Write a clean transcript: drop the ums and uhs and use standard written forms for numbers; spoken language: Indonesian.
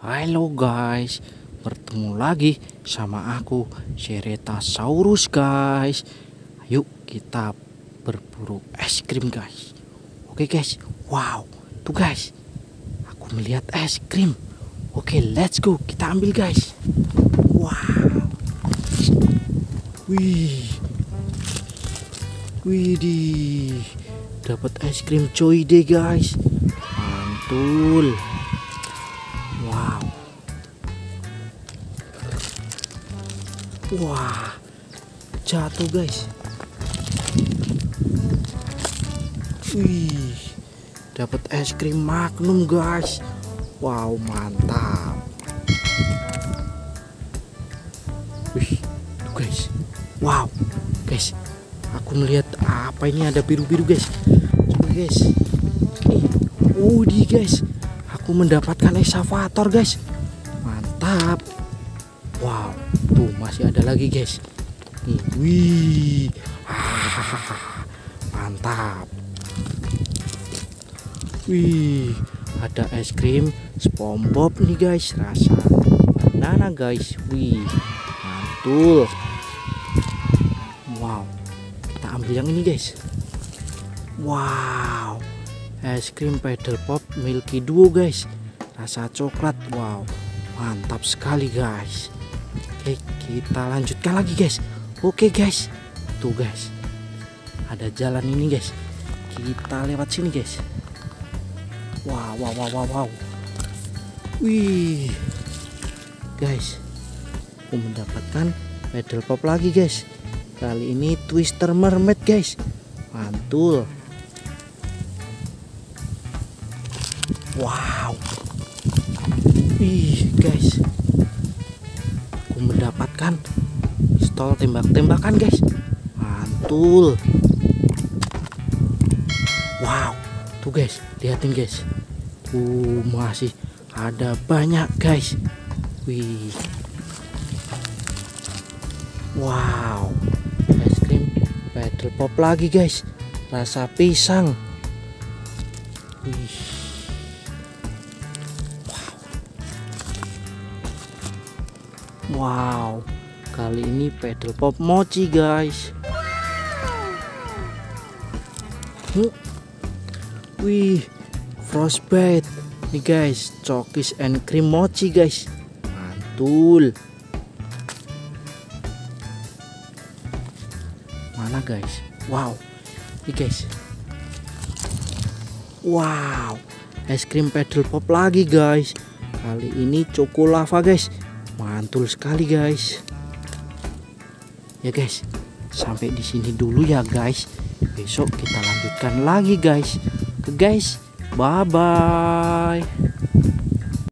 Halo guys, bertemu lagi sama aku Ceratasaurus guys. Ayo kita berburu es krim guys. Oke guys, wow, tuh guys, aku melihat es krim. Oke, let's go, kita ambil guys. Wow, wih, dapat es krim coy deh guys, mantul. Wow, wah, jatuh guys. Wih, dapat es krim Magnum guys. Wow, mantap. Wih, tuh guys. Wow, guys, aku melihat apa ini, ada biru-biru guys. Coba guys. Nih, guys, aku mendapatkan excavator guys. Mantap. Wow, tuh masih ada lagi guys. Nih, wih, mantap. Wih, ada es krim SpongeBob nih guys, rasa banana guys. Wih, mantul. Wow, kita ambil yang ini guys. Wow, es krim Pedal Pop Milky Duo guys, rasa coklat. Wow, mantap sekali guys. Oke, kita lanjutkan lagi guys. Oke guys, tuh guys, ada jalan ini guys, kita lewat sini guys. Wow. Wih, guys, aku mendapatkan Pedal Pop lagi guys. Kali ini Twister Mermaid guys, mantul. Wow, wih guys, aku mendapatkan pistol tembak-tembakan guys, mantul. Wow, tuh guys, lihatin guys, masih ada banyak guys. Wih, wow, es krim Pedal Pop lagi guys, rasa pisang. Wih, wow, kali ini Pedal Pop mochi guys. Wih, Frostbite nih guys, cookies and cream mochi guys, mantul. Mana guys? Wow, nih guys. Wow, es krim Pedal Pop lagi guys. Kali ini Choco Lava guys, mantul sekali guys. Ya guys, sampai di sini dulu ya guys. Besok kita lanjutkan lagi guys. Oke guys, bye bye.